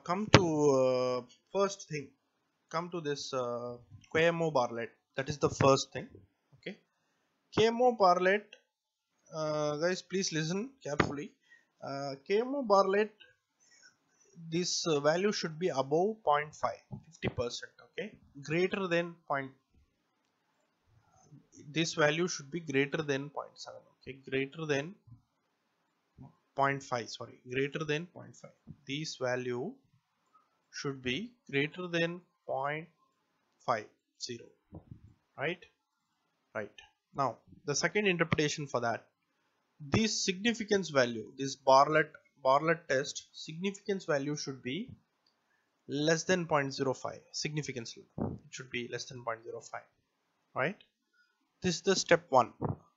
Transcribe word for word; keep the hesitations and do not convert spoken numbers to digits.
come to uh, first thing, come to this uh, K M O Bartlett. That is the first thing. Okay, K M O Bartlett, uh, guys, please listen carefully. uh, K M O Bartlett, this uh, value should be above zero point five, fifty percent. Okay, greater than point, this value should be greater than zero point seven. Okay, greater than zero point five, sorry, greater than zero point five. This value should be greater than zero point five zero. Right, right. Now the second interpretation for that, this significance value, this Bartlett Bartlett test significance value should be less than zero point zero five. Significance level, it should be less than zero point zero five. Right, this is the step one.